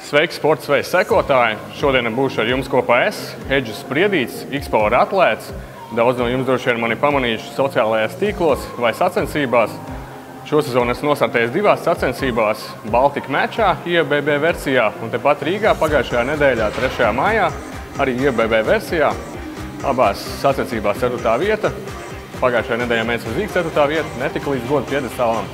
Sveiki, sporta svejas sekotāji! Šodien būšu ar jums kopā es, Hedžis Spriedītis, X-Power atlēts. Daudz no jums droši vien mani pamanījuši sociālajās tīklos vai sacensībās. Šosezon esmu nostartējis divās sacensībās – Baltika mečā, IFBB versijā, un tepat Rīgā pagājušajā nedēļā, 3. maijā, arī IFBB versijā. Abās sacensībās 4. vieta. Pagājušajā nedēļā mēs uz Rīgas 4. vieta, netika līdz godu piedestālam.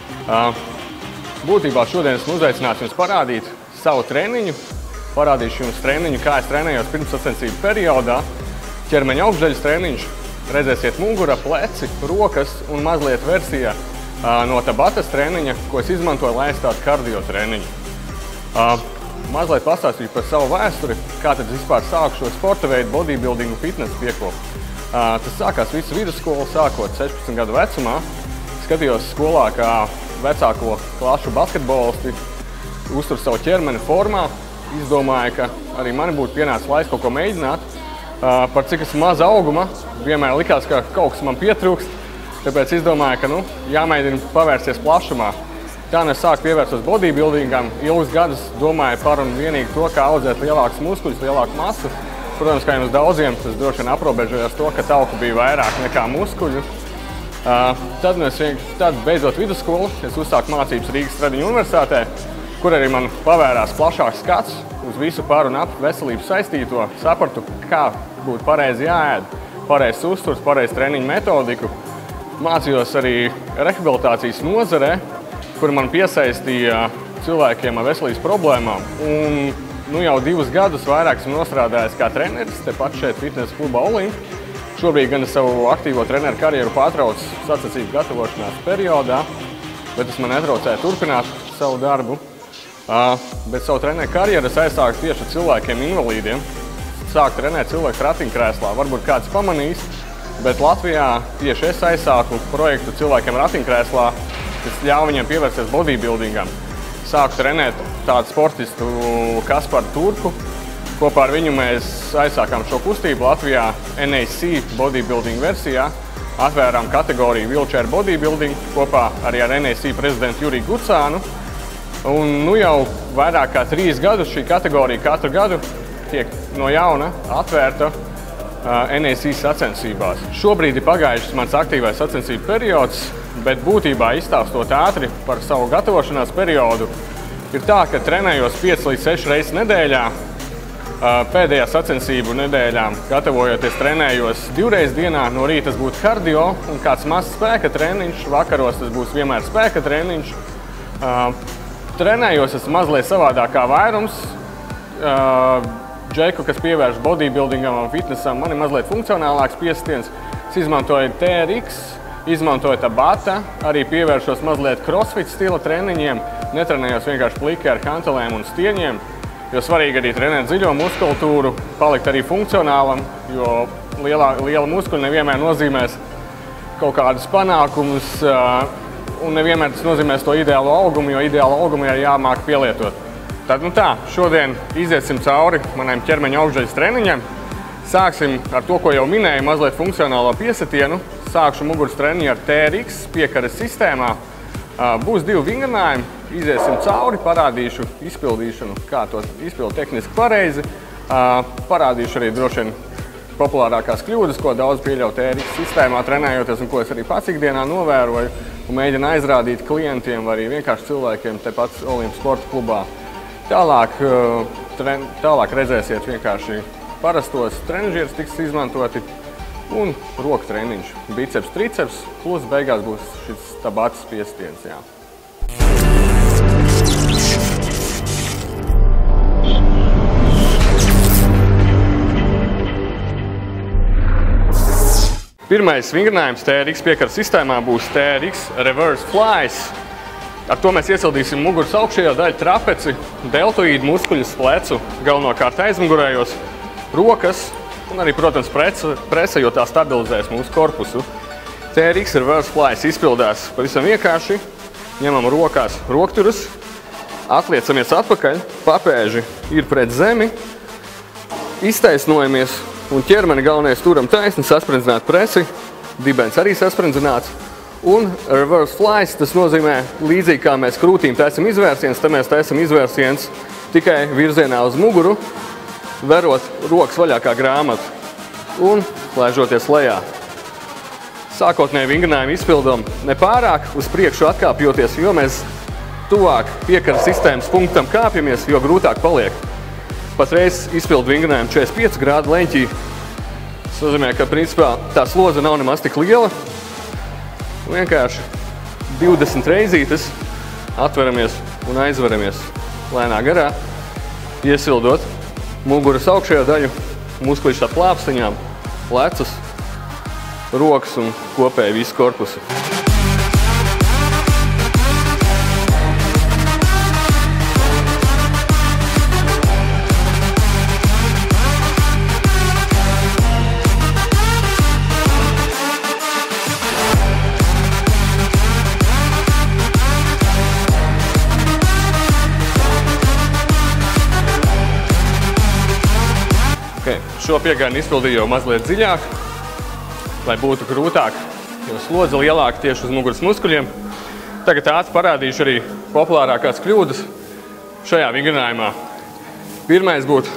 Būtībā šodien esmu uzaicināts jums parādīt savu treniņu. Parādīšu jums treniņu, kā es trenējos pirms sacensību periodā. Ķermeņa augšdaļas treniņš. Redzēsiet mugura, pleci, rokas un mazliet versija no Tabatas treniņa, ko es izmantoju, lai aizstātu kardio treniņu. Mazliet pastāstīšu par savu vēsturi, kā tad vispār sāku šo sporta veidu bodybuildingu fitness piekopu. Tas sākās visu vidusskolu, sākot 16 gadu vecumā. Skatījos skolā, kā vecāko klašu basketbolisti uztur savu ķermeni formā. Izdomāju, ka arī mani būtu pienācis laiks kaut ko mēģināt. Par cik esmu maza auguma, vienmēr likās, ka kaut kas man pietrūkst. Tāpēc izdomāju, ka jāmēģina pavērsties plašumā. Tā es sāku pievērsos bodybuildingam. Ilgus gadus domāju par un vienīgi to, kā audzēt lielākus muskuļus, lielāku masu. Protams, kā jums daudziem, tas droši vien aprobežojās to, ka tauku bija vairāk nekā muskuļu. Tad beidzot vidusskolu, es uzsāku mācības Rīgas Stradiņu universitātē, kur arī man pavērās plašāks skats uz visu par un ap veselības saistīto. Sapratu, kā būtu pareizi jāēd, pareizs uzturs, pareiz treniņu metodiku. Mācījos arī rehabilitācijas nozarē, kur man piesaistīja cilvēkiem ar veselības problēmām. Un jau 2 gadus vairāk esmu nostrādājis kā treneris, tepat šeit fitness klubā Olimp. Šobrīd gan savu aktīvo treneru karjeru pārtraucu sacensību gatavošanās periodā, bet tas man netraucēja turpināt savu darbu. Bet savu treneru karjeru es aizsāku tieši ar cilvēkiem invalīdiem. Sāku trenēt cilvēku ratiņkrēslā, varbūt kāds pamanīs, bet Latvijā tieši es aizsāku projektu cilvēkiem ratiņkrēslā, kas ļauj viņiem pievērsties bodybuildingam. Sāku trenēt tādu sportistu Kasparu Turku. Kopā ar viņu mēs aizsākām šo kustību Latvijā NAC bodybuilding versijā. Atvērām kategoriju wheelchair bodybuilding kopā arī ar NAC prezidentu Juriju Gucānu. Un jau vairāk kā 3 gadus šī kategorija katru gadu tiek no jauna atvērta NAC sacensībās. Šobrīd ir pagājušas mans aktīvais sacensību periods, bet būtībā izstāstot ātri par savu gatavošanās periodu, ir tā, ka trenējos 5 līdz 6 reizes nedēļā. Pēdējā sacensību nedēļām gatavojoties trenējos 2 reizes dienā. No rīta tas būtu kardio un kāds mazs spēka treniņš, vakaros tas būs vienmēr spēka treniņš. Trenējos esmu mazliet savādāk kā vairums. Džeku, kas pievērš bodybuildingam un fitnessam, man ir mazliet funkcionālāks piesitiens. Es izmantoju TRX, izmantoju Tabata, arī pievēršos mazliet crossfit stila treniņiem. Netrenējos vienkārši pliki ar hantelēm un stieņiem, jo svarīgi arī trenēt dziļo muskultūru, palikt arī funkcionālam, jo liela muskuļa nevienmēr nozīmēs kaut kādus panākumus, un nevienmēr tas nozīmēs to ideālo augumu, jo ideālo augumu ir jāmāk pielietot. Tad šodien iziesim cauri maniem ķermeņa augšdaļas treniņiem. Sāksim ar to, ko jau minēju, mazliet funkcionālo piesitienu. Sākšu muguras treniņu ar TRX piekares sistēmā. Būs 2 vingrinājumi, iziesim cauri, parādīšu izpildīšanu, kā to izpildu tehniski pareizi. Parādīšu arī droši vien populārākās kļūdas, ko daudz pieļauj TRX sistēmā trenējoties un ko es arī pats ikdienā novēroju un mēģinu aizrādīt klientiem vai arī vienkārši cilvēkiem tepat Olimp sporta klubā. Tālāk redzēsiet vienkārši parastos trenižierus tiks izmantoti un roku treniņš. Biceps, triceps, plus beigās būs šis Tabatas piesitiens. Jā. Pirmais vingrinājums TRX piekaras sistēmā būs TRX Reverse Flies. Ar to mēs iesildīsim muguras augšējā daļu, trapeci, deltoīdu muskuļus, plecu, galvenokārt aizmugurējos, rokas un arī, protams, prese, jo tā stabilizēs mūsu korpusu. TRX Reverse Flies izpildās pavisam vienkārši. Ņemam rokās rokturus, atliecamies atpakaļ, papēži ir pret zemi, iztaisnojamies un ķermeni galvenais turam taisni, sasprindzināt presi, dibens arī sasprindzināts. Un reverse flies, tas nozīmē līdzīgi kā mēs krūtīm taisam izvērsiens, tad mēs taisam izvērsiens tikai virzienā uz muguru, verot rokas vaļā kā grāmatu un laižoties lejā. Sākotnēji vingrinājumu izpildām nepārāk uz priekšu atkāpjoties, jo mēs tuvāk piekaras sistēmas punktam kāpjamies, jo grūtāk paliek. Patreiz izpildu vingrinājumu 45 grādu leņķī. Tas nozīmē, ka principā tā slodze nav nemaz tik liela. Vienkārši 20 reizītes atveramies un aizveramies lēnā garā, iesildot muguras augšējo daļu, muskuļus ar plāpstiņām, plecus, rokas un kopēji visu korpusu. Šo piegājienu izpildīju jau mazliet dziļāk, lai būtu grūtāk, jo slodze lielāka tieši uz muguras muskuļiem. Tagad ātri parādīšu arī populārākās kļūdas šajā vingrinājumā. Pirmais būtu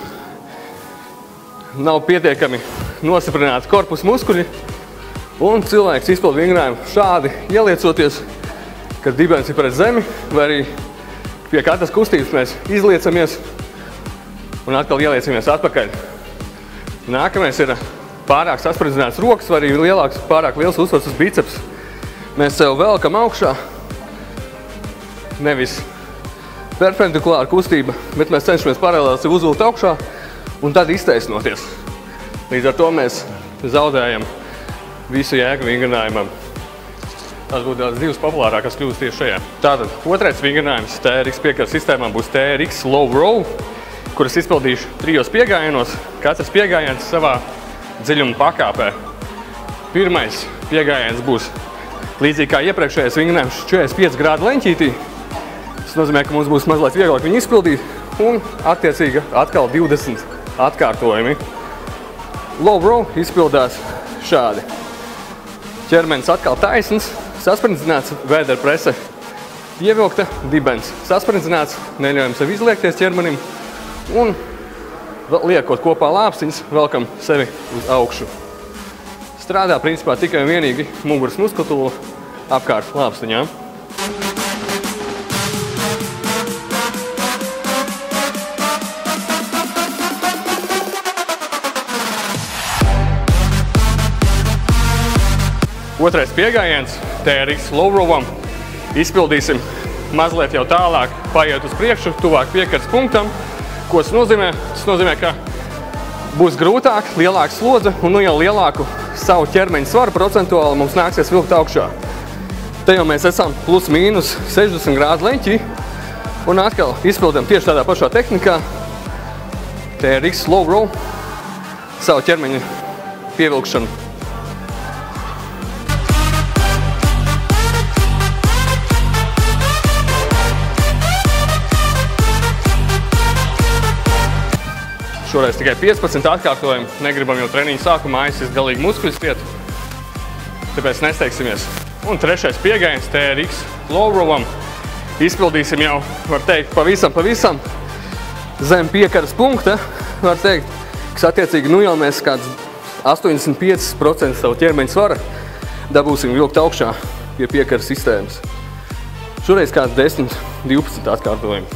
nav pietiekami nostiprināti korpusa muskuļi, un cilvēks izpilda vingrinājumu šādi ieliecoties, kad dibens ir pret zemi, vai arī pie katras kustības mēs izliecamies un atkal ieliecamies atpakaļ. Nākamais ir pārāk saspridzināts rokas, vai arī pārāk liels uzsvars uz biceps. Mēs sev velkam augšā, nevis perpendikulāra kustība, bet mēs cenšamies paralēli sev uzvilkt augšā un tad iztaisnoties. Līdz ar to mēs zaudējam visu jēgu vingrinājumam. Tas būtu tās divas populārākās kļūdas tieši šajā. Tātad otrais vingrinājums TRX piekaras sistēmā būs TRX Low Row, kuras izpildīšu 3 piegājienos, katrs piegājiens savā dziļuma pakāpē. Pirmais piegājiens būs līdzīgi kā iepriekšējais vingrinājums 45 grādu leņķītī. Tas nozīmē, ka mums būs mazliet vieglāk viņu izpildīt un attiecīgi atkal 20 atkārtojumi. Low row izpildās šādi. Ķermenis atkal taisns, saspridzināts, vēdera prese ievilkta, dibens saspridzināts, neļaujam sev izliekties ķermenim. Un liekot kopā lāpstiņas, velkam sevi uz augšu. Strādā principā tikai un vienīgi muguras muskulatūra apkārt lāpstiņām. Otrais piegājiens TRX Low Row-am izpildīsim mazliet jau tālāk, paiet uz priekšu, tuvāk piekaras punktam. Ko tas nozīmē? Tas nozīmē, ka būs grūtāk, lielāka slodze un jau lielāku savu ķermeņa svaru procentuāli mums nāksies vilkt augšā. Te jau mēs esam plus mīnus 60 grādu leņķī un atkal izpildam tieši tādā pašā tehnikā TRX Low Row savu ķermeņa pievilkšanu. Šoreiz tikai 15 atkārtojumi, negribam jau treniņu sākumā aizsist galīgi muskuļu spietu, tāpēc nesteigsimies. Un trešais piegājiens TRX Low Row-am izpildīsim jau, var teikt, pavisam zem piekaras punkta, var teikt, kas attiecīgi nu jau mēs kāds 85% savu ķermeņa svara dabūsim vilkt augšā pie piekaras sistēmas. Šoreiz kāds 10-12 atkārtojumi.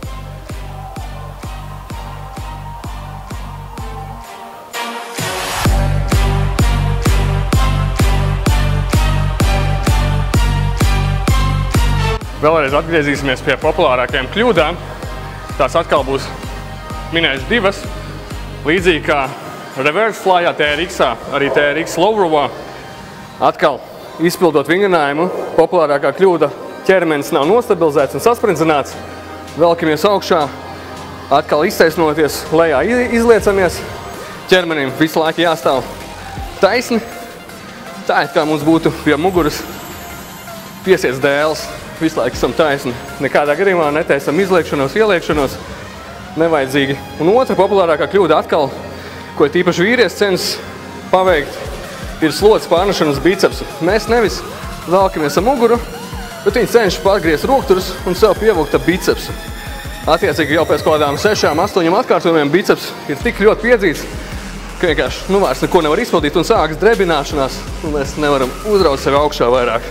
Vēlreiz atgriezīsimies pie populārākajām kļūdām. Tās atkal būs minējuši divas. Līdzīgi kā reverse flyā TRX-ā, arī TRX Low Row-ā. Atkal izpildot vingrinājumu, populārākā kļūda ķermenis nav nostabilizēts un saspridzināts. Velkamies augšā, atkal iztaisnoties, lejā izliecamies. Ķermenim visu laiku jāstāv taisni. Tā it kā mums būtu pie muguras piesiets dēls. Visu laiku esam taisni. Nekādā gadījumā netaisam izliekšanos, ieliekšanos. Nevajadzīgi. Un otra populārākā kļūda atkal, ko tīpaši vīrietis cenšas paveikt, ir slodzes pārnešana uz bicepsu. Mēs nevis velkamies ar muguru, bet viņi cenšas pārgriezt rokturus un sev pievilkt ar bicepsu. Attiecīgi jau pēc kādām 6-8 atkārtojumiem biceps ir tik ļoti piedzīts, ka vienkārši vairs neko nevar izpildīt un sākas drebināšanās, un mēs nevaram uzraut sevi augšā vairāk.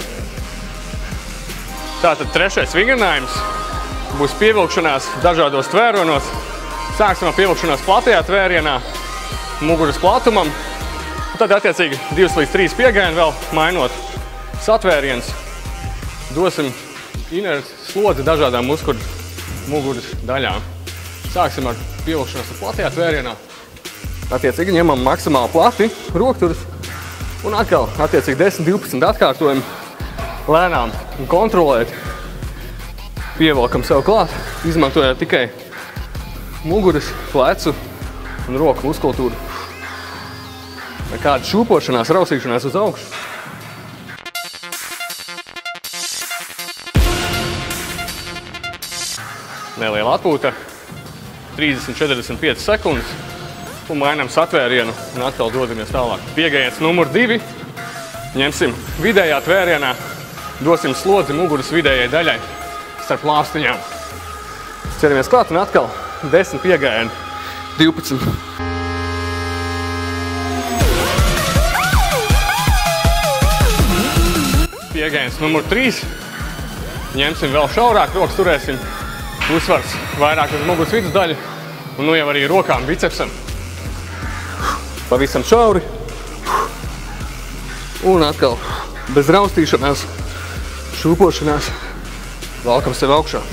Tātad trešais vingrinājums būs pievilkšanās dažādos tvēronos. Sāksim ar pievilkšanos platajā tvērienā, muguras platumam. Tad attiecīgi 2 līdz 3 piegājieni vēl mainot satvēriens. Dosim inerci slodzi dažādām muguras daļām. Sāksim ar pievilkšanos platajā tvērienā. Attiecīgi ņemam maksimāli plati rokturus un atkal attiecīgi 10-12 atkārtojumi lēnām un kontrolēt. Pievelkam sev klāt, izmantojot tikai muguras, plecu un roku muskultūru. Nekāda šūpošanās, rausīšanās uz augšu. Neliela atpūta, 30-45 sekundes. Un mainām satvērienu un atkal dodamies tālāk. Piegājiens numur 2. Ņemsim vidējā tvērienā, dosim slodzi muguras vidējai daļai starp lāstiņām. Ķeramies klāt un atkal 10 piegājieni, 12. Piegājiens numur 3. Ņemsim vēl šaurāk, rokas turēsim, uzsvars vairāk uz muguras vidus daļu un nu jau arī rokām bicepsam. Pavisam šauri. Un atkal bez raustīšanās, šūpošanās, valkam sevi augšā.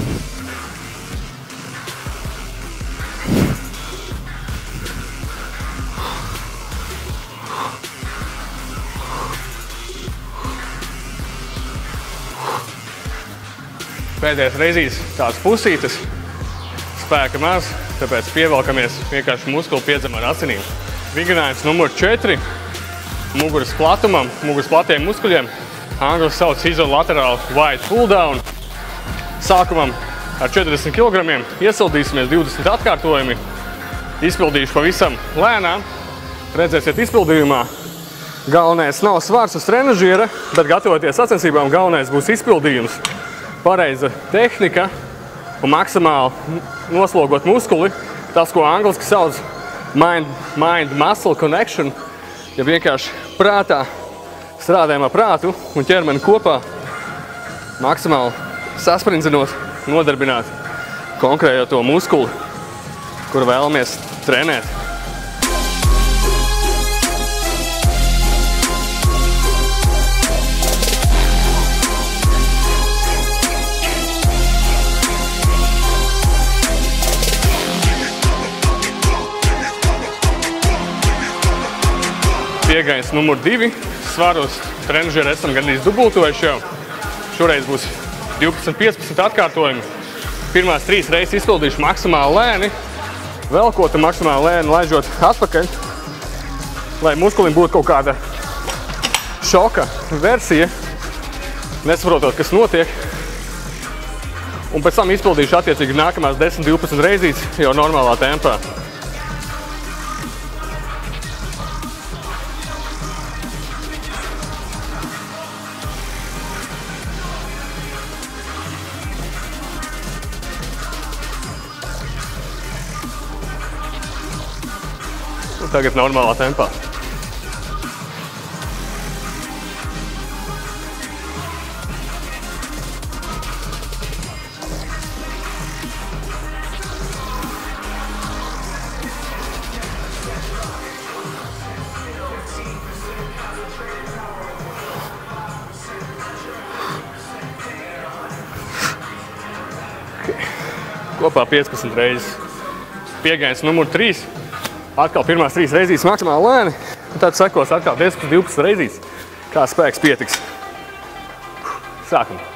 Pēdējais reizīs tāds pusītes, spēka maz, tāpēc pievelkamies vienkārši muskuli piedzem ar asinīm. Vingrinājums numur 4. Muguras platumam, muguras platiem muskuļiem. Angļu sauc izolateral wide pull down. Sākumam ar 40 kg iesildīsimies 20 atkārtojumi. Izpildīšu pavisam lēnām. Redzēsiet izpildījumā. Galvenais nav svars uz trenažiera, bet gatavoties sacensībām galvenais būs izpildījums. Pareiza tehnika un maksimāli noslogot muskuli. Tas, ko angliski sauc mind-muscle connection, ja vienkārši prātā strādājam ar prātu un ķermeni kopā, maksimāli sasprindzinot, nodarbināt konkrēto muskuli, kuru vēlamies trenēt. Piegājiens numur 2. Svarus trenažeri esam gandrīz dubultojuši jau. Šoreiz būs 12-15 atkārtojumi. Pirmās 3 reizes izpildīšu maksimāli lēni. Velkotu maksimāli lēni, laižot atpakaļ, lai muskulim būtu kaut kāda šoka versija, nesaprotot, kas notiek. Un pēc tam izpildīšu attiecīgi nākamās 10-12 reizes jau normālā tempā. Tagad normālā tempā. Kopā 15 reizes. Piegājiens numur 3. Atkal pirmās 3 reizes maksimāli lēni, un tad sekos atkal 10-12 reizes, kā spēks pietiks. Sākam!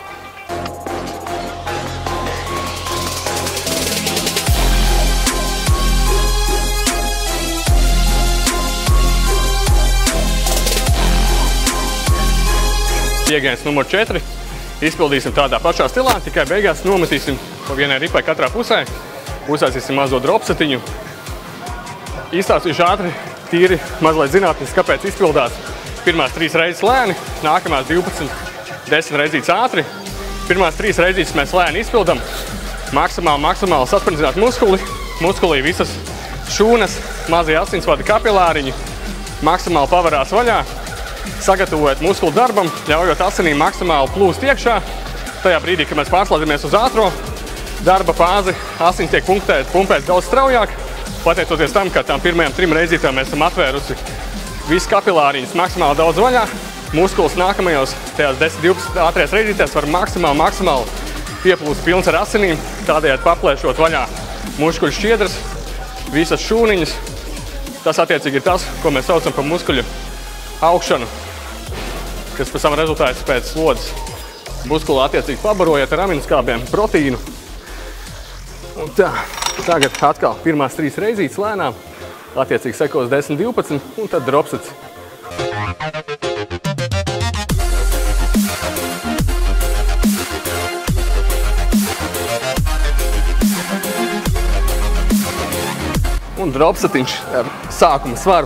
Piegājiens numur 4. Izpildīsim tādā pašā stilā, tikai beigās nometīsim pa vienai ripai katrā pusē. Uzsācīsim mazo dropsetiņu. Izstāstīšu ātri, tīri mazliet zinātniski, kāpēc izpildās. Pirmās 3 reizes lēni, nākamās 12, 10 reizes ātri. Pirmās 3 reizes mēs lēni izpildam, maksimāli sasprindzināt muskulī visas šūnas, mazie asinsvadi kapilāriņi, maksimāli pavarās vaļā, sagatavojot muskulu darbam, ļaujot asinīm maksimāli plūst iekšā. Tajā brīdī, kad mēs pārslēdzamies uz ātro darba fāzi, asins tiek pumpēts daudz straujāk, pateicoties tam, ka tām pirmajām 3 reizītēm mēs esam atvērusi visu kapilāriņus maksimāli daudz vaļā. Muskulis nākamajos tajās 10-12 ātrajās reizītēs var maksimāli pieplūst pilns ar asinīm, tādējādi paplēšot vaļā muskuļu šķiedras, visas šūniņas. Tas attiecīgi ir tas, ko mēs saucam par muskuļu augšanu, kas pēc tam rezultāts pēc slodzes. Muskulu attiecīgi pabarojot ar aminoskābiem, proteīnu. Un tā, tagad atkal pirmās 3 reizītes lēnām, attiecīgi sekos 10-12 un tad dropsets. Un dropsetiņš ar sākuma svaru.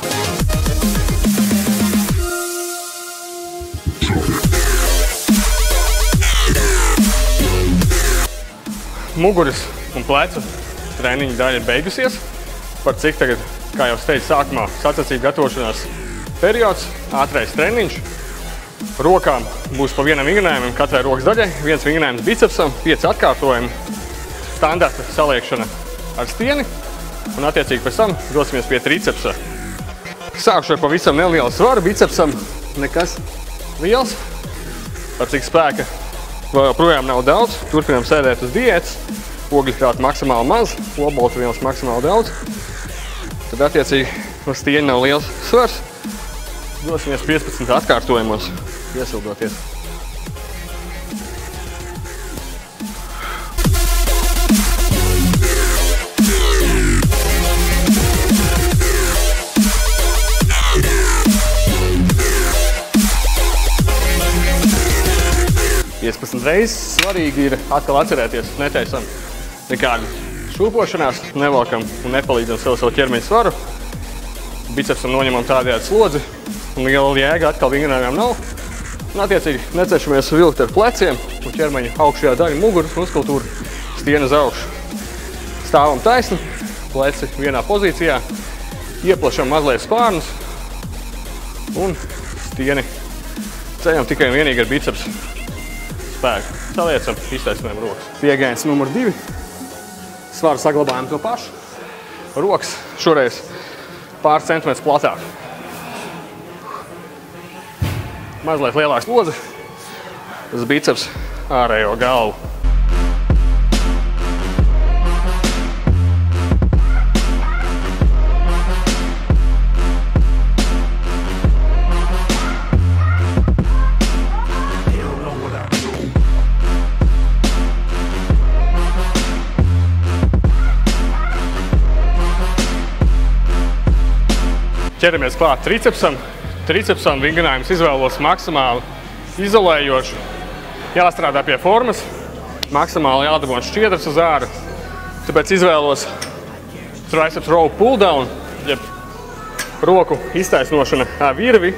Muguras un plecu treniņu daļa ir beigusies. Par cik tagad, kā jau teicu sākumā, sacensību gatavošanās periods, ātrais treniņš. Rokām būs pa vienam vingrinājumam katrai rokas daļai, 1 vingrinājums bicepsam, 5 atkārtojumi, standarta saliekšana ar stieni un attiecīgi pēc tam dosimies pie tricepsa. Sākšu ar pavisam nelielu svaru bicepsam, nekas liels, par cik spēka vēl joprojām nav daudz, turpinām sēdēt uz diētas, ogļhidratu maksimāli maz, olbaltumvielas maksimāli daudz. Tad attiecīgi uz stieņa nav liels svars, dosimies 15 atkārtojumos, iesildoties. Reizes svarīgi ir atkal atcerēties, netaisam nekādu šūpošanās, nevalkam un nepalīdzam savu ķermeņa svaru. Bicepsam noņemam tādējādi slodzi un liela jēga atkal vingrinājumiem nav. Un attiecīgi necenšamies vilkt ar pleciem un ķermeņa augšējā daļa muguras muskultūra stiena uz augšu. Stāvam taisni, pleci vienā pozīcijā, ieplašam mazliet spārnus un stieni ceļam tikai un vienīgi ar bicepsu. Spēku. Saliecam, iztaisnējam rokas. Piegājiens numur 2. Svaru saglabājam to pašu. Rokas šoreiz pāris centimetrus platāk. Mazliet lielāks slodze uz biceps ārējo galvu. Ķeramies klāt tricepsam. Tricepsam vingrinājums izvēlos maksimāli izolējošu. Jāstrādā pie formas, maksimāli jādabon šķiedras uz āru. Tāpēc izvēlos triceps row pull down, jeb roku iztaisnošana virvi.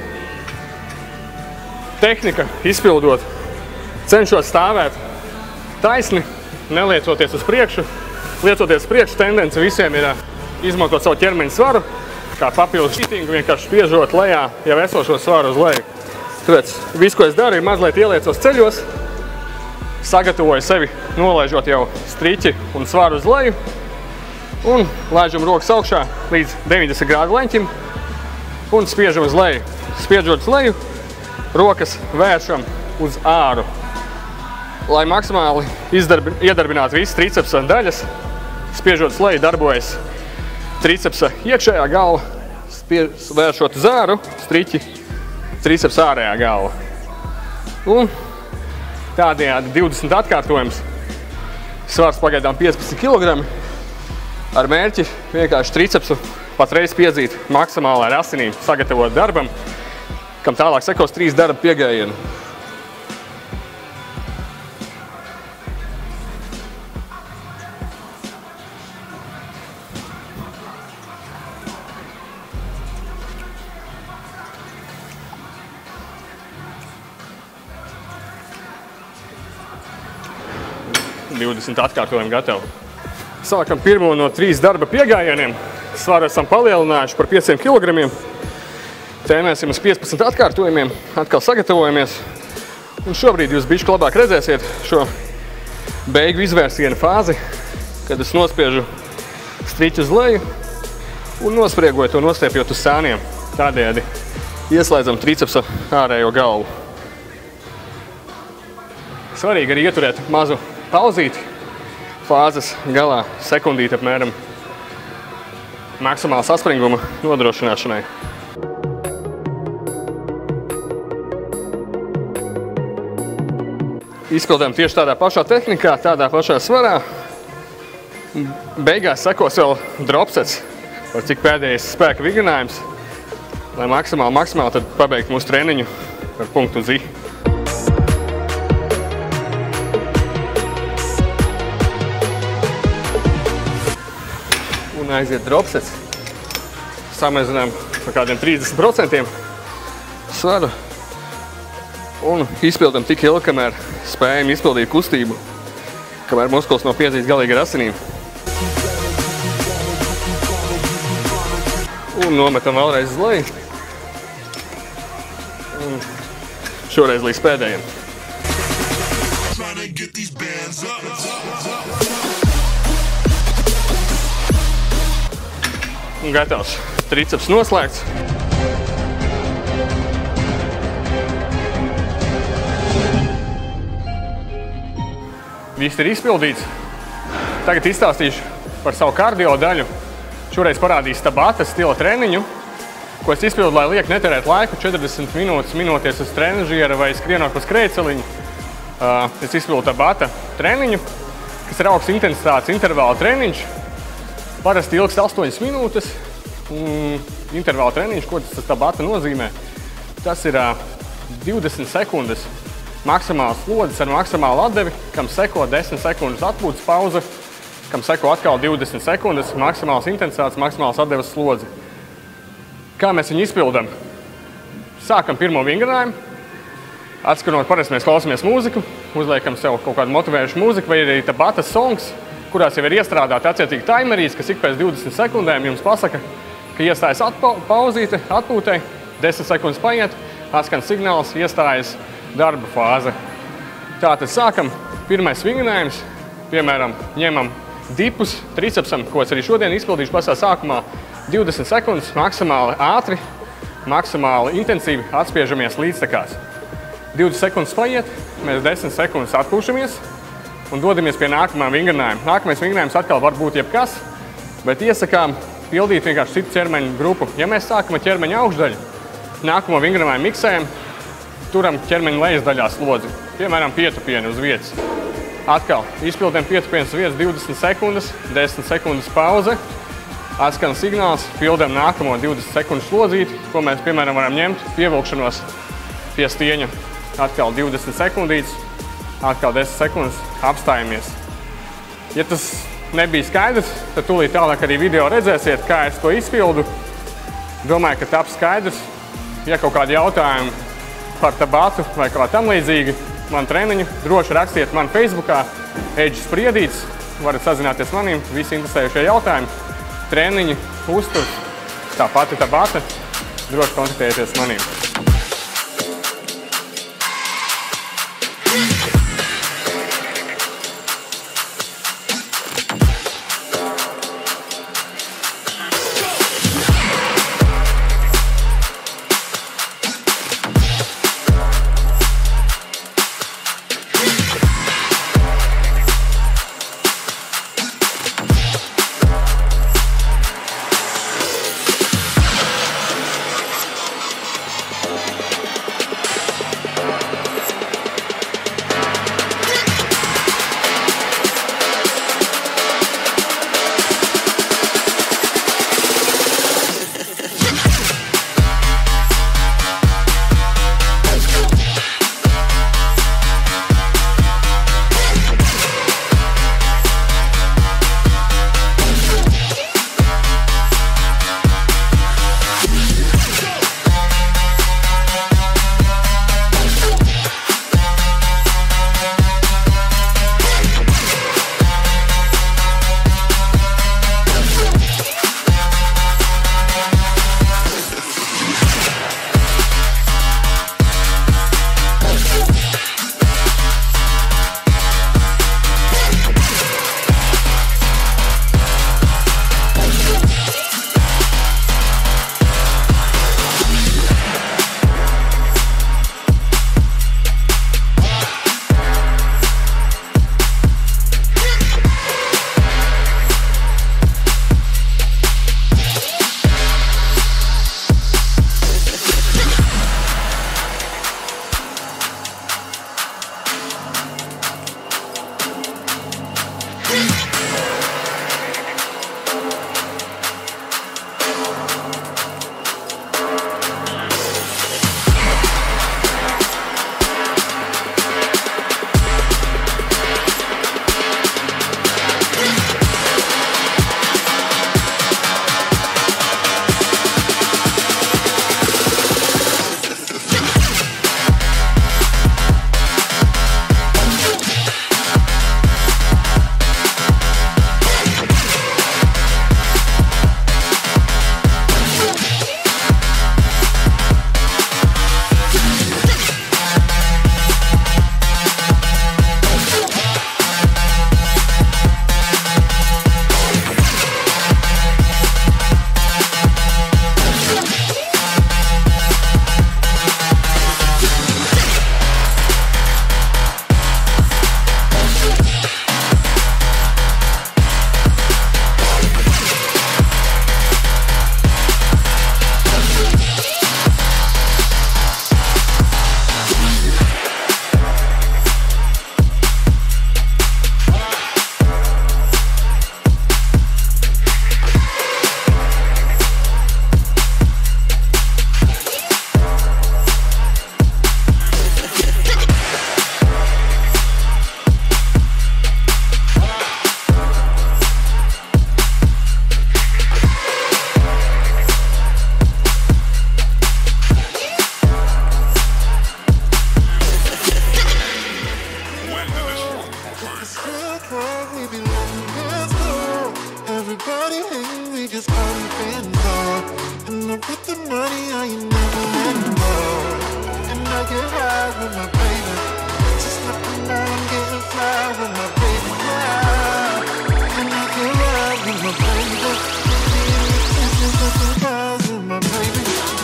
Tehnika izpildot, cenšos stāvēt taisni, neliecoties uz priekšu. Liecoties uz priekšu tendence visiem ir izmantot savu ķermeņa svaru, kā papildus šitingu, vienkārši spiežot lejā jau esošo svaru uz leju. Tāpēc viss, ko es daru, ir mazliet ieliecos ceļos, sagatavoju sevi, nolaižot jau striķi un svaru uz leju un laižam rokas augšā līdz 90 grādu leņķim un spiežam uz leju. Spiežot uz leju, rokas vēršam uz āru. Lai maksimāli iedarbinātu visas tricepsa daļas, spiežot uz leju darbojas tricepsa iekšējā galva, vēršot uz āru, striķi, tricepsa ārējā galva. Un tādējādi 20 atkārtojums, svars pagaidām 15 kg, ar mērķi vienkārši tricepsu patreiz piedzīt maksimāli ar asinīm, sagatavot darbam, kam tālāk sekos 3 darba piegājieni. 20 atkārtojumu gatavi. Sākam pirmo no 3 darba piegājieniem. Svaru esam palielinājuši par 5 kg. Tēmēsim uz 15 atkārtojumiem. Atkal sagatavojamies. Un šobrīd jūs bišķi labāk redzēsiet šo beigu izvērsienu fāzi, kad es nospiežu striķu uz leju un nospriegoju to nostiepjot uz sāniem. Tādējādi ieslēdzam tricepsa ārējo galvu. Svarīgi arī ieturēt mazu pauzīti fāzes galā, sekundīti apmēram maksimāla saspringuma nodrošināšanai. Izpildām tieši tādā pašā tehnikā, tādā pašā svarā. Beigās sekos vēl dropsets, par cik pēdējais spēka vingrinājums, lai maksimāli tad pabeigt mūsu treniņu ar punktu uz I. Un aiziet dropsets. Samazinām par kādiem 30% svaru. Un izpildam tik ilgi, kamēr spējam izpildīt kustību, kamēr muskulis nav piedzīs galīgi ar asinīm. Un nometam vēlreiz uz leju. Un šoreiz līdz pēdējiem. Un gatavs. Triceps noslēgts. Viss ir izpildīts. Tagad izstāstīšu par savu kardio daļu. Šoreiz parādīs Tabata stila treniņu, ko es izpildu, lai liek netērēt laiku 40 minūtes minoties uz trenažiera vai skrienot pa skrējceliņu. Es izpildu Tabata treniņu, kas ir augsts intensitātes intervāla treniņš. Parasti ilgs 8 minūtes. Intervāla treniņš, ko tas Tabata nozīmē? Tas ir 20 sekundes maksimāls slodzes ar maksimālu atdevi, kam seko 10 sekundes atpūtas pauze, kam seko atkal 20 sekundes, maksimāls intensitātes, maksimāls atdeves slodzi. Kā mēs viņu izpildam? Sākam pirmo vingrinājumu. Atskanot, parasti mēs klausamies mūziku, uzliekam sev kaut kādu motivējušu mūziku, vai arī Tabata songs, kurās jau ir iestrādāti attiecīgi timerīs, kas ik pēc 20 sekundēm jums pasaka, ka iestājas pauzīte, atpūtei, 10 sekundes paiet, atskan signāls, iestājas darba fāze. Tātad sākam pirmais vingrinājums, piemēram, ņemam dipus tricepsam, ko es arī šodien izpildīšu pašā sākumā, 20 sekundes, maksimāli ātri, maksimāli intensīvi atspiežamies līdztekās. 20 sekundes paiet, mēs 10 sekundes atpūšamies un dodamies pie nākamā vingrinājuma. Nākamais vingrinājums atkal var būt jebkas, bet iesakām pildīt vienkārši citu ķermeņu grupu. Ja mēs sākam ar ķermeņa augšdaļu, nākamo vingrinājumu miksējam, turam ķermeņa lejas daļā slodzi, piemēram, pietupieni uz vietas. Atkal izpildām pietupieni uz vietas 20 sekundes, 10 sekundes pauze, atskan signāls, pildām nākamo 20 sekundes slodzīti, ko mēs, piemēram, varam ņemt pievilkšanos pie stieņa. Atkal 20 sekundītes, atkal 10 sekundes, apstājamies. Ja tas nebija skaidrs, tad tūlīt tālāk arī video redzēsiet, kā es to izpildu. Domāju, ka taps skaidrs. Ja kaut kādi jautājumi par Tabatu vai kā tam līdzīgi, man treniņu, droši rakstiet man Facebookā, Eģis Spriedīts, varat sazināties manim, visi interesējušie jautājumi, treniņi, uzturs, tā pati Tabata, droši kontaktējieties manim. Everybody hating, we just pumping more. And look with the money, I ain't never letting go. And I get high with my baby. Just looking out, I'm getting fly with my baby now. And I get high with my baby. Just looking high with my baby.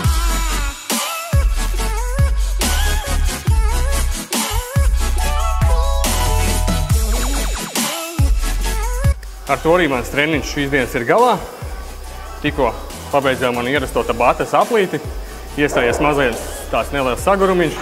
Ar to arī mans treniņš šīs dienas ir galā. Tikko pabeidzām man ierasto tabates aplīti. Iestājies mazliet tāds neliels sagurumiņš.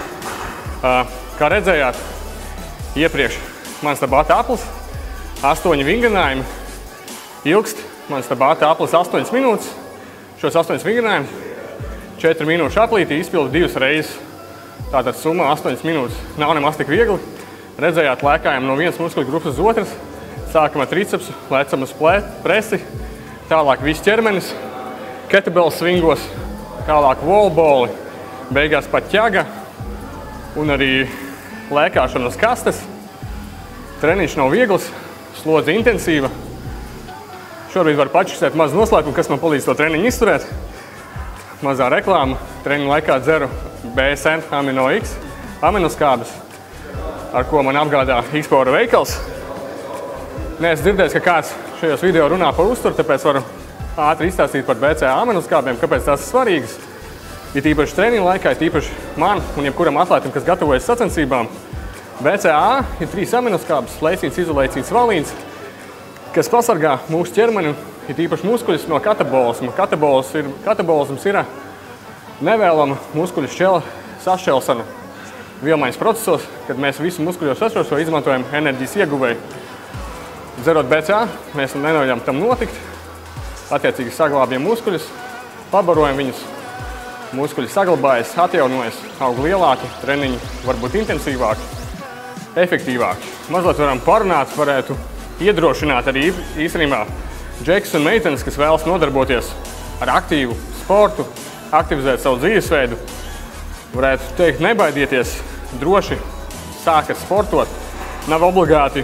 Kā redzējāt, iepriekš mans tabata aplis 8 vingrinājumi. Ilgst mans tabata aplis 8 minūtes. Šos 8 vingrinājumus 4 minūšu aplīti izpildu 2 reizes. Tātad summa 8 minūtes. Nav nemaz tik viegli. Redzējāt, lēkājam no vienas muskuļu grupas uz otras. Sākam ar tricepsu, lecam uz presi, tālāk viss ķermenis, kettlebell svingos, tālāk wallballi, beigās pat ķaga un arī lēkāšana uz kastes. Treniņš nav viegls, slodze intensīva. Šobrīd var pačukstēt mazu noslēpumu, kas man palīdz to treniņu izturēt. Mazā reklāma. Treniņu laikā dzeru BSN Amino X aminoskābes, ar ko man apgādā X-Power veikals. Neesmu dzirdējis, ka kāds šajos video runā par uzturu, tāpēc varu ātri izstāstīt par BCA aminoskābēm, kāpēc tās ir svarīgas. Ir tīpaši treniņu laikā, ir tīpaši man un jebkuram atlētam, kas gatavojas sacensībām. BCA ir 3 aminoskābes, leicīns, izolēcīns, valīns, kas pasargā mūsu ķermeni, ir tīpaši muskuļus no katabolisma. Katabolisms ir nevēlama muskuļu sašķelsana vielmaiņas procesos, kad mēs visu muskuļos sašķelšo izmantojam enerģijas ieguvēju. Dzerot BCA, mēs neļaujam tam notikt. Attiecīgi saglābjam muskuļus, pabarojam viņus. Muskuļi saglabājas, atjaunojas, aug lielāki, treniņi var būt intensīvāki, efektīvāki. Mazliet varam parunāt, varētu iedrošināt arī īstenībā džekus un meitenes, kas vēlas nodarboties ar aktīvu sportu, aktivizēt savu dzīvesveidu. Varētu teikt, nebaidieties, droši sākat sportot. Nav obligāti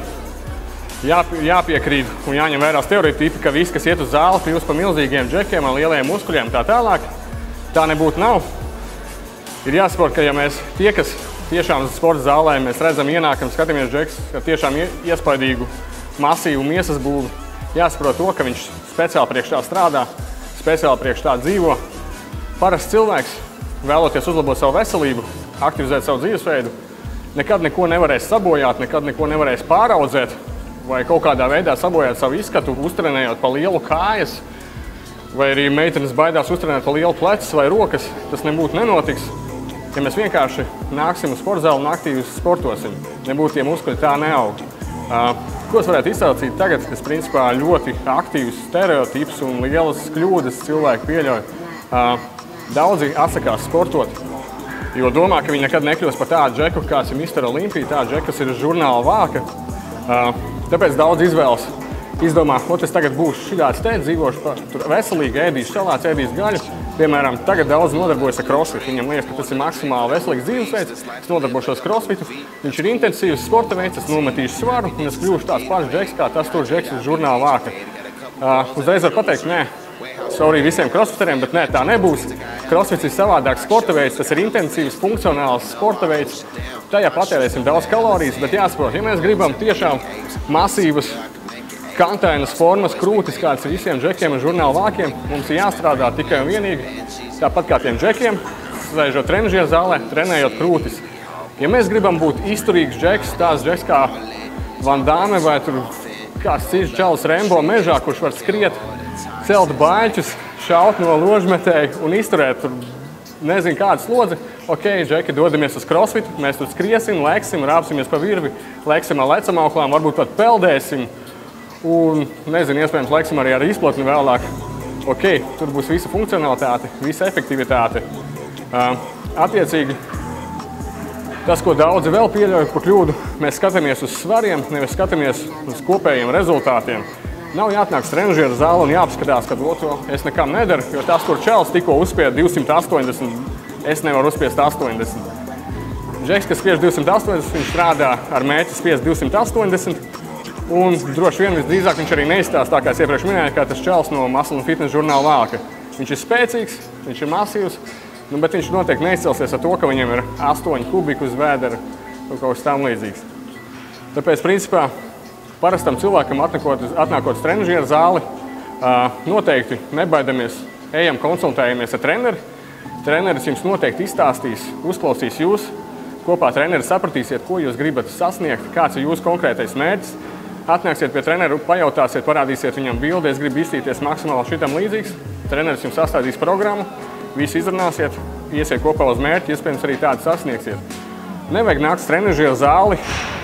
jāpiekrīt un jāņem vērā stereotipi, ka visi, kas iet uz zāli, kļūst par milzīgiem džekiem ar lielajiem muskuļiem tā tālāk. Tā nebūtu nav. Ir jāsaprot, ka ja mēs tie, kas tiešām uz sporta zālē, mēs redzam ienākam, skatāmies džeks ar tiešām iespaidīgu, masīvu miesas būvi, jāsaprot to, ka viņš speciāli priekš tā strādā, speciāli priekš tā dzīvo. Parasts cilvēks, vēloties uzlabot savu veselību, aktivizēt savu dzīvesveidu, nekad neko nevarēs sabojāt, nekad neko nevarēs pāraudzēt, vai kaut kādā veidā sabojāt savu izskatu, uztrenējot pa lielu kājas, vai arī meitenes baidās uztrenēt pa lielu plecas vai rokas, tas nebūtu nenotiks. Ja mēs vienkārši nāksim uz sportzāli un aktīvi sportosim, nebūtu tie muskuļi tā neaug. Ko es varētu izsaucīt tagad, kas principā ļoti aktīvs stereotips un lielas kļūdas cilvēki pieļauj. Daudzi atsakās sportot, jo domā, ka viņi nekad nekļūs par tādu džeku, kāds ir Mr. Olympija, tādu džeku, kas ir žurnāla vāka. Tāpēc daudz izvēlas izdomā, es tagad būšu šitāds te, dzīvošu veselīgi, ēdīšu salāts, ēdīšu gaļu. Piemēram, tagad daudz nodarbojas ar crossfit. Viņam liekas, ka tas ir maksimāli veselīgs dzīvesveids. Es nodarbošos crossfitu. Viņš ir intensīvs sporta veids, es nometīšu svaru un es kļūšu tāds pašs džeks, kā tas tur džeks uz žurnāla vāka. Uzreiz var pateikt, nē, sorry visiem crossfiteriem, bet nē, tā nebūs. Crossfits ir savādāks sporta veids, tas ir intensīvs, funkcionāls sporta veids. Tajā patērēsim daudz kalorijas, bet jāsaprot, ja mēs gribam tiešām masīvas, kantainas formas, krūtis, kāds ir visiem džekiem un žurnāla vākiem, mums ir jāstrādā tikai un vienīgi tāpat kā tiem džekiem, sēžot trenižera zālē, trenējot krūtis. Ja mēs gribam būt izturīgs džeks, tāds džeks kā Van Damme vai tur kāds cits čalis Rembo mežā, kurš var skriet, celt baļķus, šaut no ložmetēju un izturēt tur nezinu kādu slodzi. Ok, džeki, dodamies uz crossfitu, mēs tur skriesim, leksim, rāpsimies pa virvi, leksim ar lecamauklām, varbūt pat peldēsim un, nezinu, iespējams, leksim arī ar izplatni vēlāk. Ok, tur būs visa funkcionalitāte, visa efektivitāte. Attiecīgi, tas, ko daudzi vēl pieļauj par kļūdu, mēs skatāmies uz svariem, nevis skatāmies uz kopējiem rezultātiem. Nav jāatnāk trenižera zāle un jāapskatās, ka to es nekam nedaru, jo tas, kur čels tikko uzspied 280, es nevaru uzspiest 80. Džeks, kas spiež 280, viņš strādā ar mērķi spiest 280, Un droši vien visdrīzāk viņš arī neizstāsta, tā kā es iepriekš minēju, kā tas čels no Muscle & Fitness žurnāla vāka. Viņš ir spēcīgs, viņš ir masīvs, bet viņš noteikti neizcelsies ar to, ka viņam ir 8 kubiku uz vēdera vai kaut kas tam līdzīgs. Tāpēc, principā, parastam cilvēkam atnākot uz trenižieru zāli, noteikti nebaidamies, ejam konsultējamies ar treneri. Treneris jums noteikti izstāstīs, uzklausīs jūs. Kopā treneris sapratīsiet, ko jūs gribat sasniegt, kāds ir jūsu konkrētais mērķis. Atnāksiet pie treneru, pajautāsiet, parādīsiet viņam bildi, es gribu izstīties maksimāli šitam līdzīgs. Treneris jums sastādīs programmu, visu izrunāsiet, iesiet kopā uz mērķi, iespējams arī tādu sasniegsiet. Nevajag nākt uz trenižieru zāli,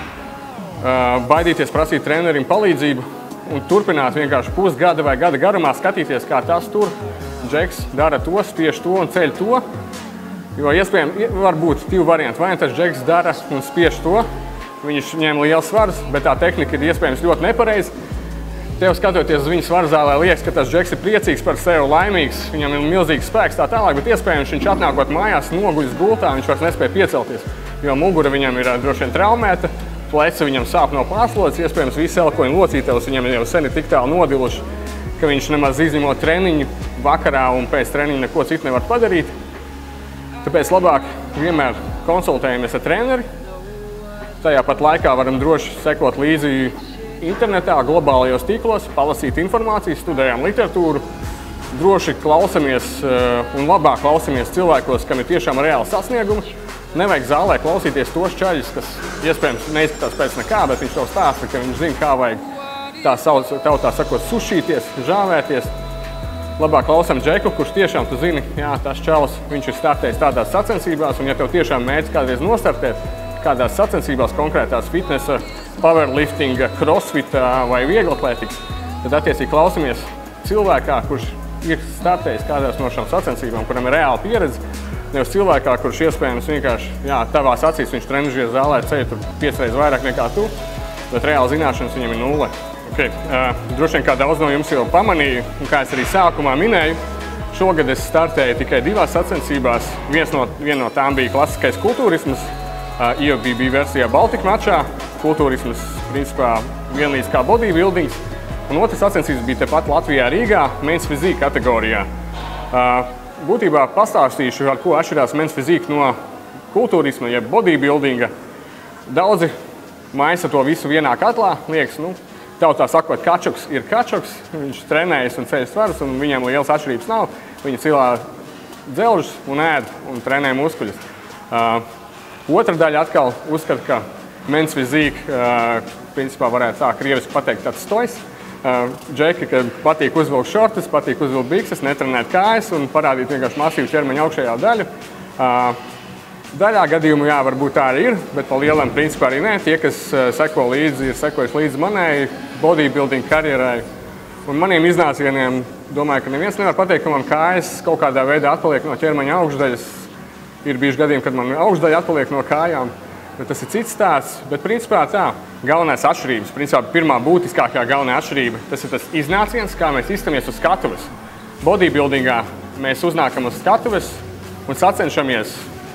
baidīties prasīt trenerim palīdzību un turpināt vienkārši pusgada vai gada garumā skatīties, kā tas tur. Džeks dara to, spiež to un ceļ to. Jo iespējams var būt 2 varianti. Vai tas Džeks dara un spiež to, viņš ņem liels svars, bet tā tehnika ir iespējams ļoti nepareiza. Tev skatoties uz viņa svarzālē liekas, ka tas Džeks ir priecīgs par sevi, laimīgs, viņam ir milzīgs spēks tā tālāk, bet iespējams viņš atnākot mājās noguļas gultā, viņš vairs nespēja piecelties, jo mugura viņam ir droši vien traumēta, pleci viņam sāp no pārslodzes, iespējams visi elkoņu locītavas viņam jau sen ir tik tālu nodiluši, ka viņš nemaz izņemot treniņu vakarā un pēc treniņa neko citu nevar padarīt. Tāpēc labāk vienmēr konsultējamies ar treneri. Tajā pat laikā varam droši sekot līdzi internetā, globālajos tīklos, palasīt informāciju, studējam literatūru, droši klausamies un labāk klausamies cilvēkos, kam ir tiešām reāli sasniegumi. Nevajag zālē klausīties tos čaļus, kas iespējams neizskatās pēc nekā, bet viņš tev stāsta, ka viņš zina, kā vajag tā sakot sušīties, žāvēties. Labāk klausam Džeku, kurš tiešām tu zini, jā, tas čalis, viņš ir startējis tādās sacensībās, un ja tev tiešām mērķis kādreiz nostartēt, kādās sacensībās konkrētās fitnesa, powerliftinga, crossfita vai vieglatlētikas, tad attiecīgi klausamies cilvēkā, kurš ir startējis kādās no šām sacensībām, kuram ir reāla pieredze, nevis cilvēkā, kurš iespējams vienkārši, jā, tavās acīs viņš trenižieru zālē ceļ tur 5 reizes vairāk nekā tu, bet reāli zināšanas viņam ir 0. Okay. Droši vien kā daudz no jums jau pamanīja, un kā es arī sākumā minēju, šogad es startēju tikai 2 sacensībās. Viena no tām bija klasiskais kultūrisms, IFBB versijā Baltika mačā. Kultūrisms, principā, vienlīdz kā bodybuildings. Un otrs sacensības bija tepat Latvijā Rīgā, men's fizika kategorijā. Būtībā pastāstīšu, ar ko atšķirās men's fizika no kultūrisma, jeb bodybuildinga. Daudzi maisa to visu vienā katlā, liekas, tautā sakot, kačuks ir kačuks, viņš trenējas un ceļ svarus, un viņam lielas atšķirības nav. Viņi cilā dzelžus un ēd un trenē muskuļus. Otra daļa atkal uzskata, ka men's fizika, principā varētu tā krieviski pateikt, tāds stojs. Džeki, kad patīk uzvilkt šortus, patīk uzvilkt bikses, netrenēt kājas un parādīt vienkārši masīvu ķermeņa augšējā daļu. Daļā gadījumu, jā, varbūt tā arī ir, bet pa lielam principā arī nē. Tie, kas seko līdzi, ir sekojuši līdzi manai bodybuilding karjerai un maniem iznācieniem, domāju, ka neviens nevar pateikt, ka man kājas kaut kādā veidā atpaliek no ķermeņa augšdaļas. Ir bijuši gadījumi, kad man augšdaļa atpaliek no kājām, bet tas ir cits stāsts. Bet principā tā, galvenais atšķirības, principā pirmā būtiskākā galvenā atšķirība, tas ir tas iznāciens, kā mēs iztamies uz skatuves. Bodybuildingā mēs uznākam uz skatuves un sacenšamies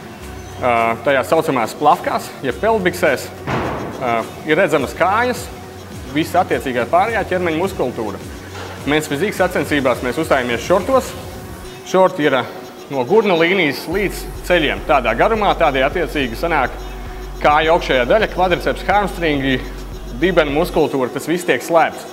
tajā saucamās plavkās, ja pelbiksēs, ir redzamas kājas, visa attiecīgā pārējā ķermeņa muskultūra. Men's fizikas sacensībās mēs uzstājamies šortos. Šorti ir no gurna līnijas līdz ceļiem. Tādā garumā, tādēļ attiecīgi sanāk kāja augšējā daļa, kvadriceps, hamstringi, dibena muskultūra, tas viss tiek slēpts.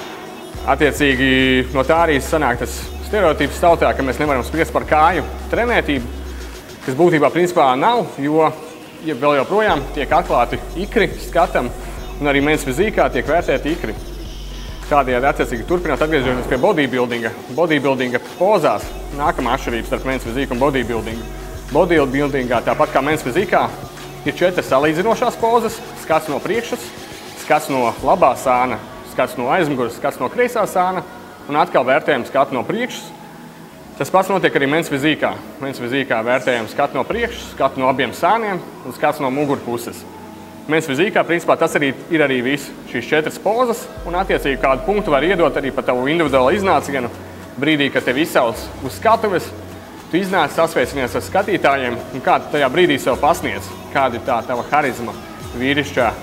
Attiecīgi no tā arī sanāk tas stereotips tautā, ka mēs nevaram spriest par kāju trenētību, kas būtībā principā nav, jo vēl joprojām tiek atklāti ikri skatam, un arī men's fizikā tiek vērtēti ikri. Tādējādi attiecīgi turpināt atgriežoties pie bodybuildinga. Bodybuildinga pozās nākamā atšķirība starp men's fiziku un bodybuildingu. Bodybuildingā, tāpat kā men's fizikā, ir 4 salīdzinošās pozas, skats no priekšas, skats no labā sāna, skats no aizmuguras, skats no kreisā sāna, un atkal vērtējam skatu no priekšas. Tas pats notiek arī men's fizikā. Men's fizikā vērtējam skatu no priekšas, skatu no abiem sāniem un skats no mugurpuses. Men's fizikā, principā, tas arī ir arī viss šīs 4 pozas, un attiecīgi kādu punktu var iedot arī par tavu individuālu iznācienu. Brīdī, kad tev izsauc uz skatuves, tu iznāc sasveicinies ar skatītājiem, un kādu tajā brīdī sev pasniedz, kāda ir tā tava harizma, vīrišķā,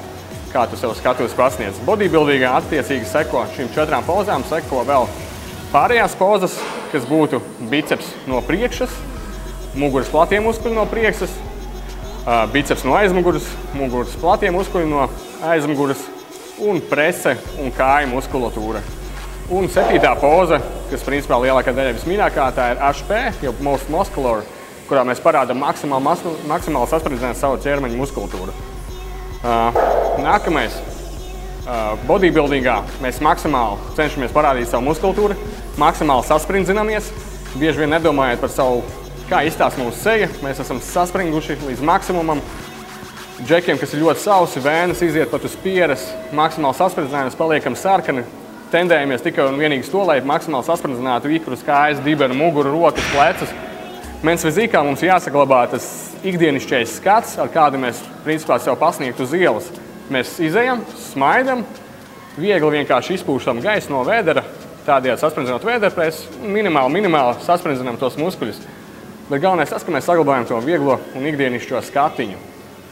kā tu sev skatuves pasniedz. Bodybuildingā attiecīgi seko šīm 4 pozām, seko vēl pārējās pozas, kas būtu biceps no priekšas, muguras platie muskuļi no priekšas, biceps no aizmuguras, muguras platie muskuļi no aizmuguras un prese un kāju muskulatūra. Un 7. poza, kas principā lielākā daļa vismīļākā, tā ir HP, jau most muscular, kurā mēs parādām maksimāli sasprindzināt savu ķermeņa muskulatūru. Nākamais. Bodybuildingā mēs maksimāli cenšamies parādīt savu muskulatūru, maksimāli sasprindzinamies, bieži vien nedomājot par savu, kā izstāsta mūsu seja. Mēs esam saspringuši līdz maksimumam. Džekiem, kas ir ļoti sausi, vēnas iziet pat uz pieres, maksimāli sasprindzinājamies, paliekam sarkani, tendējamies tikai un vienīgi to, lai maksimāli sasprindzinātu ikrus, kājas, dibenu, muguru, rokas, plecus. Men's fizikā mums jāsaglabā tas ikdienišķais skats, ar kādu mēs principā sev pasniegtu uz ielas. Mēs izejam, smaidam, viegli vienkārši izpūšam gaisu no vēdera, tādējādi sasprindzinot vēderpresu, minimāli sasprindzinām tos muskuļus. Bet galvenais tas, ka mēs saglabājam to vieglo un ikdienišķo skatiņu.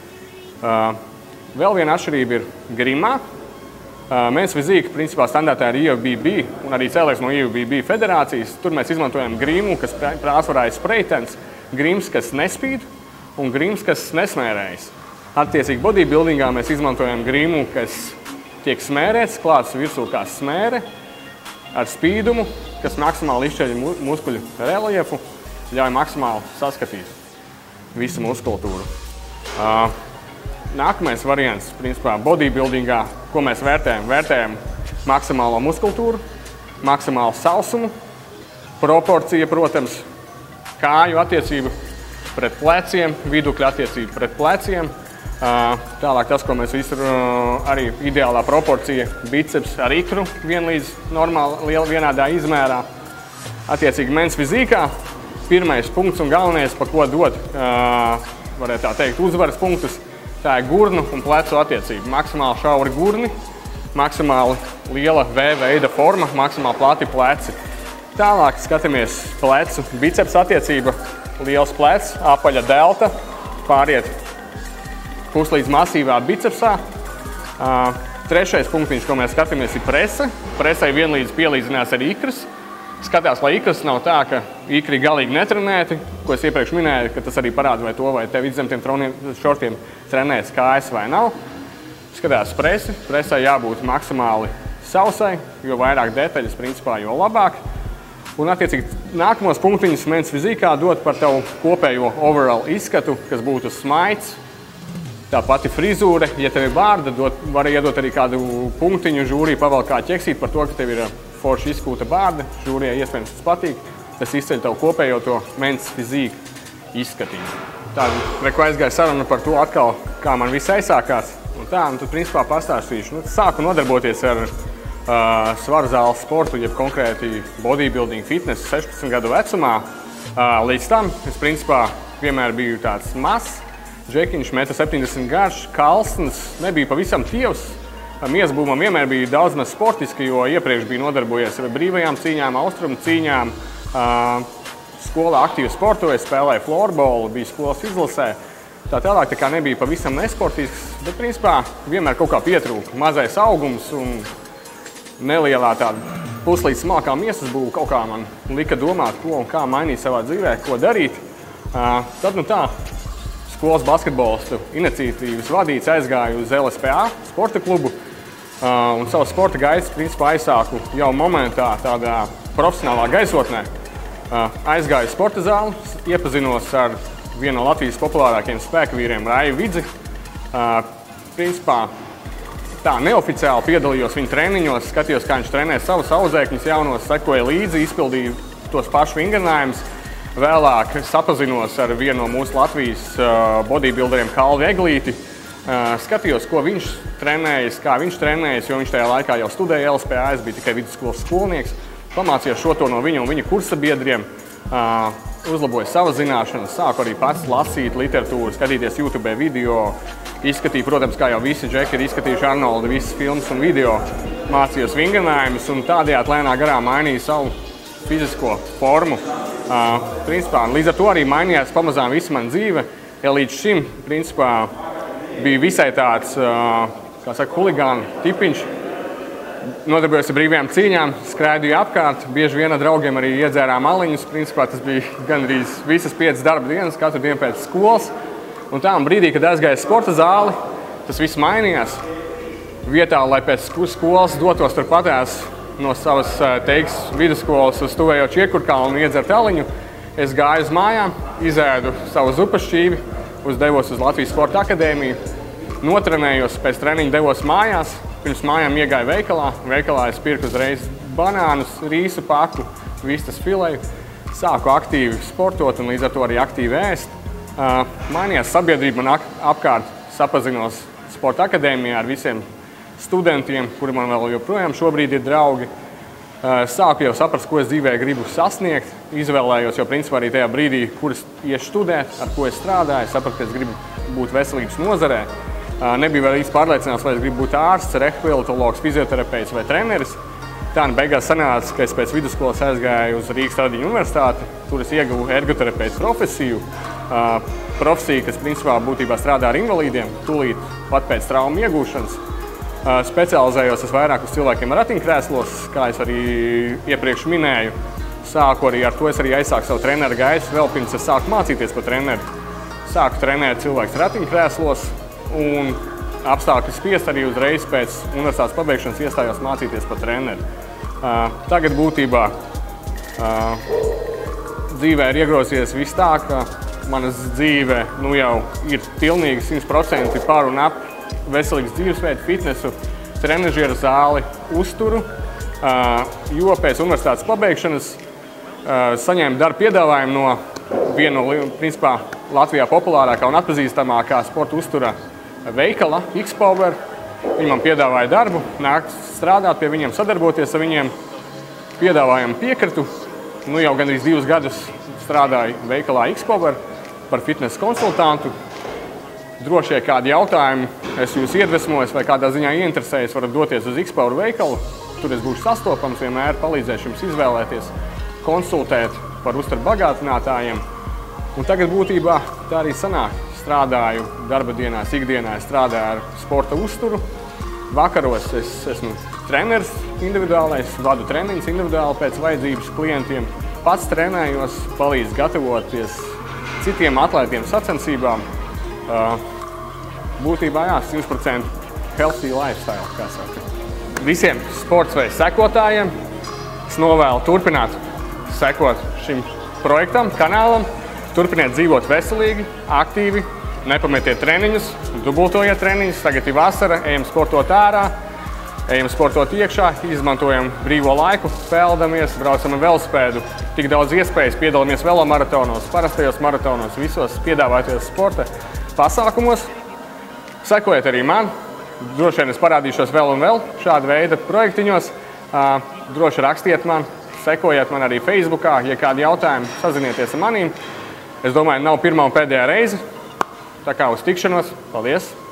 Vēl viena atšķirība ir grimā. Men's fizika principā standartā ir IFBB un arī cēlies no IFBB federācijas. Tur mēs izmantojam grimu, kas pārsvarā ir spreitens, grims, kas nespīd un grims, kas nesmērējas. Attiecīgi bodybuildingā mēs izmantojam grimu, kas tiek smērēts, klāts virsū kā smēre ar spīdumu, kas maksimāli izšķeļ muskuļu reliefu, ļauj maksimāli saskatīt visu muskulatūru. Nākamais variants, principā, bodybuildingā, ko mēs vērtējam? Vērtējam maksimālo muskulatūru, maksimālu sausumu, proporcija, protams, kāju attiecību pret pleciem, vidukļa attiecību pret pleciem. Tālāk tas, ko mēs visur arī ideālā proporcija, biceps ar ikru vienlīdz normāli vienādā izmērā. Attiecīgi men's fizikā pirmais punkts un galvenais, pa ko dot, varētu tā teikt, uzvaras punktus, tā ir gurnu un plecu attiecība. Maksimāli šauri gurni, maksimāli liela V-veida forma, maksimāli plati pleci. Tālāk skatāmies plecu biceps attiecība, liels plecs, apaļa delta, pāriet puslīdz masīvā bicepsā. Trešais punktiņš, ko mēs skatāmies, ir prese. Presai vienlīdz pielīdzinās ar ikras. Skatās, lai ikras nav tā, ka ikri galīgi netrenēti, ko es iepriekš minēju, ka tas arī parāda vai to, vai tev izzemtiem šortiem trenēs kājas vai nav. Skatās presi. Presai jābūt maksimāli sausai, jo vairāk detaļas, principā, jo labāk. Un, attiecīgi, nākamos punktiņus men's fizikā dot par tavu kopējo overall izskatu, kas būtu smaids, tā pati frizūra. Ja tev ir bārda, var iedot arī kādu punktiņu žūrī, pavēl kā ķeksīt par to, ka tev ir forši izkūta bārda. Žūrijai iespējams tas patīk. Tas izceļ tavu kopējo to men's fizika izskatiņu. Tāda, ko aizgāja saruna par to atkal, kā man viss aizsākās. Un tad, principā, pastāstīšu. Sāku nodarboties ar svaru zāles sportu, jeb konkrēti bodybuilding, fitness 16 gadu vecumā. Līdz tam es, principā, vienmēr biju tāds mazs. Džekiņš, 1,70 m garš, kalsns, nebija pavisam tievs. Miesbūmam vienmēr bija daudz maz sportiski, jo iepriekš bija nodarbojies ar brīvajām cīņām, austrumu cīņām. Skolā aktīvi sportoju, spēlēju florbolu, bija skolas izlasē. Tā tālāk tā kā nebija pavisam nesportisks, bet principā vienmēr kaut kā pietrūka. Mazais augums un nelielā tāda puslīdz smalkā miesas būva kaut kā man lika domāt, ko un kā mainīt savā dzīvē, ko darīt. Tad nu tā. Skolas basketbolistu iniciatīvas vadīts aizgāju uz LSPA sporta klubu un savu sporta gaitas principā aizsāku jau momentā tādā profesionālā gaisotnē. Aizgāju sporta zāli, iepazinos ar vienu no Latvijas populārākajiem spēkavīriem Raivu Vidzi. Principā tā neoficiāli piedalījos viņa treniņos, skatījos, kā viņš trenē savus audzēkņus jaunos, sekoja līdzi, izpildīju tos pašu vingrinājumus. Vēlāk sapazinos ar vienu no mūsu Latvijas bodybuilderiem Kalvi Eglīti. Skatījos, ko viņš trenējas, kā viņš trenējas, jo viņš tajā laikā jau studēja LSPA, es biju tikai vidusskolas skolnieks. Pamācījos šo to no viņa un viņa kursabiedriem. Uzlaboju savas zināšanas, sāku arī pats lasīt literatūru, skatīties YouTube video. Izskatīju, protams, kā jau visi džeki ir izskatījuši Arnolda visas filmas un video. Mācījos vingrinājumus un tādējādi lēnā garā mainīju savu fizisko formu. Principā, līdz ar to arī mainījās pamazām visa mana dzīve. Ja līdz šim, principā, bija visai tāds kā saka, huligānu tipiņš. Nodarbojos ar brīvajām cīņām, skraidīju apkārt, bieži vien ar draugiem arī iedzērām aliņus. Principā tas bija gandrīz visas 5 darba dienas, katru dienu pēc skolas. Un tā brīdī, kad aizgāju sporta zāli, tas viss mainījās. Vietā, lai pēc skolas dotos turpatās no savas vidusskolas uz tuvējošu Iekurkalnu un iedzert aliņu, es gāju uz mājām, izēdu savu zupas šķīvi, devos uz Latvijas Sporta akadēmiju, notrenējos, pēc treniņa devos mājās. Pirms mājām iegāju veikalā. Veikalā es pirku uzreiz banānus, rīsu paku, vistas fileju. Sāku aktīvi sportot un līdz ar to arī aktīvi ēst. Mainījās sabiedrība man apkārt, sapazinos Sporta akadēmijā ar visiem studentiem, kuri man vēl joprojām šobrīd ir draugi. Sāku jau saprast, ko es dzīvē gribu sasniegt. Izvēlējos jau principā arī tajā brīdī, kur es iešu studēt, ar ko es strādāju. Sapratu, ka es gribu būt veselības nozarē. Nebija vēl īsti pārliecināts, vai es gribu būt ārsts, rehabilitologs, fizioterapeits vai treneris. Tā beigās sanāca, ka es pēc vidusskolas aizgāju uz Rīgas Tradiņu universitāti. Tur es ieguvu ergoterapeita profesiju. Profesija, kas principā būtībā strādā ar invalīdiem, tūlīt pat pēc traumu iegūšanas. Specializējos es vairāk uz cilvēkiem ratiņkrēslos, kā es arī iepriekš minēju. Sāku arī ar to, es arī aizsāku savu treneru gaisu, vēl pirms es sāku mācīties par treneri. Sāku trenēt cilvēkus ratiņkrēslos un apstākļu spiest arī uzreiz pēc universitātes pabeigšanas iestājos mācīties par treneri. Tagad būtībā dzīvē ir iegrozījies viss tā, ka manas dzīve jau ir pilnīgi 100% par un ap veselīgas dzīvesveidu, fitnesu, trenažieru zāli, uzturu, jo pēc universitātes pabeigšanas saņēmu darba piedāvājumu no viena no, principā, Latvijā populārākā un atpazīstamākā sporta uztura veikala, X-Power. Viņi man piedāvāja darbu, nākt strādāt pie viņiem, sadarboties ar viņiem. Piedāvājumu piekritu. Jau gandrīz 2 gadus strādāju veikalā X-Power par fitnesa konsultantu. Droši, ja kādi jautājumi es jūs iedvesmojos vai kādā ziņā ieinteresējos, varat doties uz X-Power veikalu. Tur es būšu sastopams, vienmēr palīdzēšu jums izvēlēties, konsultēt par uzturu bagātinātājiem. Un tagad būtībā tā arī sanāk. Strādāju darba dienās, ikdienā strādāju ar sporta uzturu. Vakaros es esmu treneris individuālais, vadu treniņus individuāli pēc vajadzības klientiem. Pats trenējos, palīdzu gatavoties citiem atlētiem sacensībām. Būtībā 100% healthy lifestyle, kā saka. Visiem sports vai sekotājiem es novēlu turpināt sekot šim projektam, kanālam. Turpiniet dzīvot veselīgi, aktīvi, nepametiet treniņus, dubultojiet treniņus. Tagad ir vasara, ejam sportot ārā, ejam sportot iekšā, izmantojam brīvo laiku, peldamies, braucam ar velospēdu. Tik daudz iespējas, piedalāmies velomaratonos, parastajos maratonos, visos piedāvātajos sporta pasākumos. Sekojiet arī man. Droši vien es parādīšos vēl un vēl šāda veida projektiņos. Droši rakstiet man, sekojiet man arī Facebookā, ja kādi jautājumi, sazinieties ar manīm. Es domāju, nav pirmā un pēdējā reize. Tā kā uz tikšanos. Paldies!